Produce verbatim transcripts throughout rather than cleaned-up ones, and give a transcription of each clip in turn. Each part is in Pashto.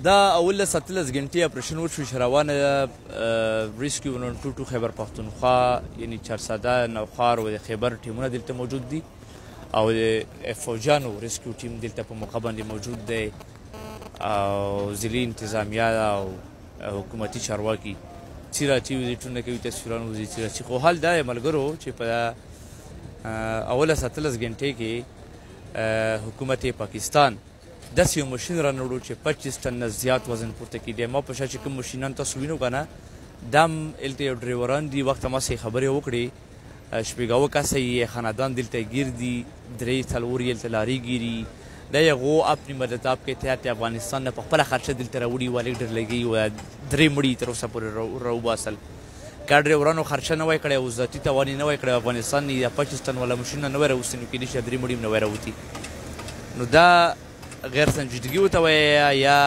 دا اولس اتلس غنټې اپریشن وشو چې روانه ریسکیو نن ټو ټو خیبر پښتونخوا یعنی چارساده نوخار او د خیبر ټیمونه دلته موجود دي او د فوجانو ریسکیو ټیم دلته په موقع باندې موجود دی او ضلعي انتظامیه او حکومتي چارواکي چیرې چې وزیټونه کوي تصویرونه وزي چیرې خو حال دا ملګرو چې په اولس اتلس غنټې کې حکومت پاکستان داسې یو ماشین رانوړو چې پچیس ټن نه زیات وزن پورته کړي ما په شا چې کوم ماشینان تاسو وینو که نه دا هم هلته یو ډریوران دي وخت هماسې خبرې وکړې شپېږاوه کسه یې خاندان دلته ګیر دي درې څلور یې هلته لارې ګیري دا یغو اپنی مدتاب کے تحت افغانستان نه په خپله خرچه دلته راوړي والې ډېر لګي و درې مړي تر اوسه پورې راوباسل که ډریورانو خرچه نه وای کړی او ذاتي توان یې نه وای کړی افغانستان نه یا پچیس ټن والا ماشینونه نه وای راوستي نو کېدای شي درې مړي هم نه وای راوتي نو دا غیر سنجیدګي ورته وایه یا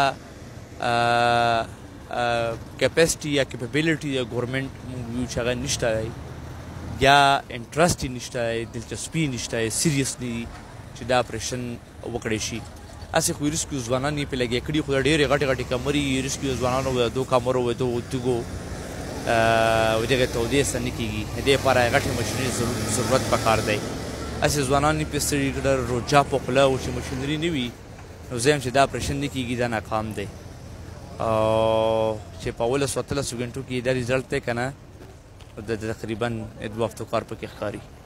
کیپیسټي یا کیپیبلیټي د ګورمنټ موږ ویو چې هغه نشته دی یا انټرسټ یې نشته دی دلچسپي یې نشته دی سیریسلی چې دا اپریشن وکړی شي هسې خو ریسکیو ځوانان یې پرې لګیا کړي خو دا ډېرې غټې غټې کمرې ریسکیو ځوانانو د دو کمرو د دغو تیږو و دغې تودې څه نه کېږي د دې لپاره غټې ماشینري ضرورت پکار دی هسې ځوانان یې پرې ستړي کړه روجا په خوله او چې ماشینري نه وي نو زه یم چې دا اپریشن نه کېږي دا ناکام دی او چې په اولسو اتلسو غنټو کې دا ریزلټ دی که نه د تقریبا دوه هفتو کار پکې ښکاري